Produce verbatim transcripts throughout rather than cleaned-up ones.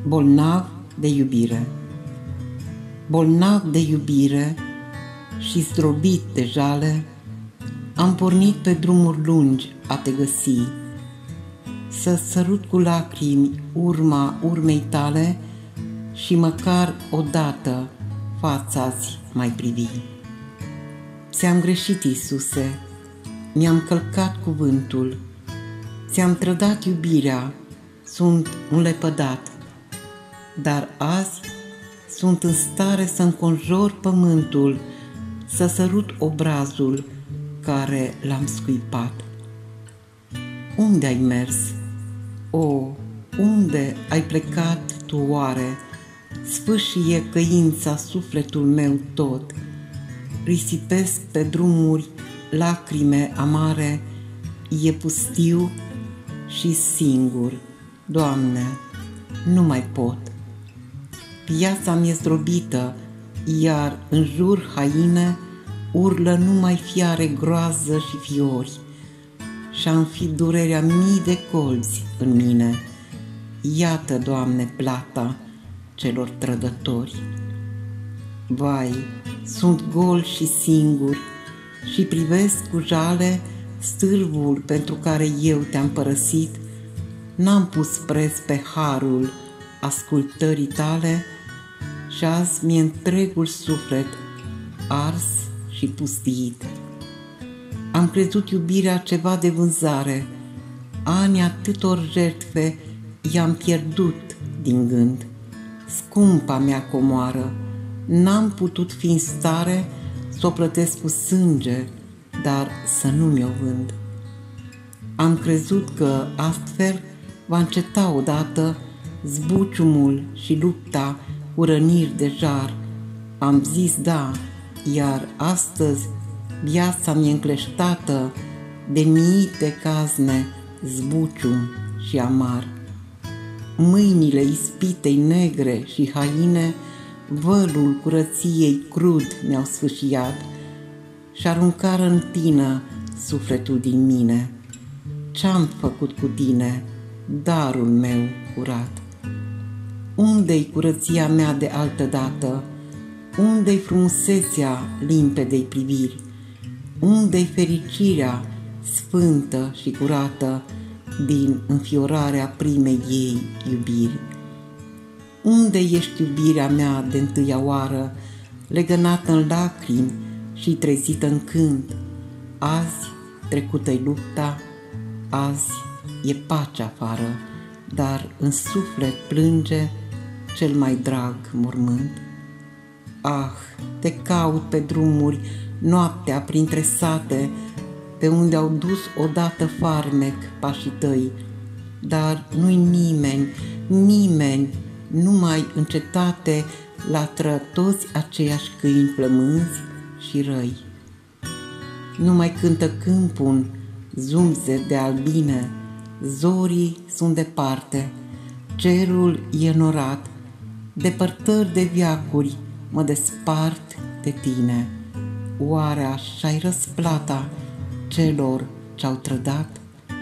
Bolnav de iubire. Bolnav de iubire și zdrobit de jale, am pornit pe drumuri lungi a te găsi, să sărut cu lacrimi urma urmei tale și măcar odată fața-ți mai privi. Ți-am greșit, Iisuse, mi-am călcat cuvântul, ți-am trădat iubirea, sunt un lepădat, dar azi sunt în stare să înconjor pământul, să sărut obrazul care l-am scuipat. Unde ai mers? O, unde ai plecat tu oare? Sfâșie căința sufletul meu tot, risipesc pe drumuri lacrime amare, e pustiu și singur, Doamne, nu mai pot. Viața mi-e zdrobită, iar în jur haine urlă numai fiare, groază și fiori, și-am fi durerea mii de colți în mine. Iată, Doamne, plata celor trădători. Vai, sunt gol și singur și privesc cu jale stârvul pentru care eu te-am părăsit. N-am pus preț pe harul ascultării tale și azi mi-e întregul suflet ars și pustiit. Am crezut iubirea ceva de vânzare, ani atâtor jertfe i-am pierdut din gând. Scumpa mea comoară, n-am putut fi în stare să o plătesc cu sânge, dar să nu mi-o vând. Am crezut că astfel va înceta odată zbuciumul și lupta cu răniri de jar. Am zis da, iar astăzi viața mi-e încleștată de mii de cazne, zbucium și amar. Mâinile ispitei negre și haine vălul curăției crud mi-au sfâșiat și aruncară în tină sufletul din mine. Ce-am făcut cu tine, darul meu curat? Unde-i curăția mea de altădată? Unde-i frumusețea limpedei priviri? Unde-i fericirea sfântă și curată din înfiorarea primei ei iubiri? Unde ești iubirea mea de întâia oară, legănată în lacrimi și trezită în cânt? Azi trecută-i lupta, azi e pace afară, dar în suflet plânge cel mai drag mormânt. Ah, te caut pe drumuri noaptea printre sate, pe unde au dus odată farmec pașii tăi, dar nu-i nimeni, nimeni, numai în cetate latră toți aceiași câini flămânzi și răi. Nu mai cântă câmpul zumze de albine, zorii sunt departe, cerul e norat, depărtări de veacuri mă despart de tine. Oare așa-i răsplata celor ce-au trădat?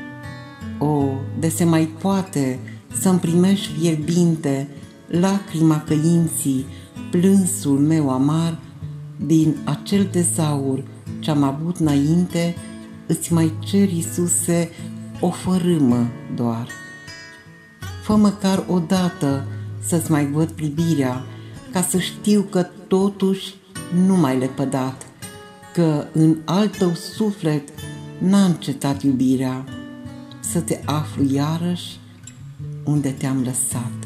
O, de se mai poate să-mi primești fierbinte lacrima căinții, plânsul meu amar, din acel tezaur ce-am avut înainte, îți mai cer, Iisuse, o fărâmă doar. Fă măcar odată să-ți mai văd privirea, ca să știu că totuși nu m-ai lepădat, că în al tău suflet n-a încetat iubirea, să te aflu iarăși unde te-am lăsat.